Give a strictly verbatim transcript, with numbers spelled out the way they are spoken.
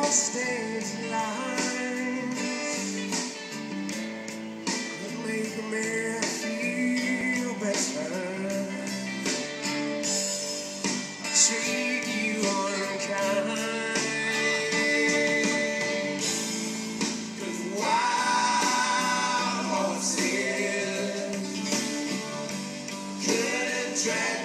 stage lines could make me feel better. I treat you unkind, 'cause wild horses couldn't drag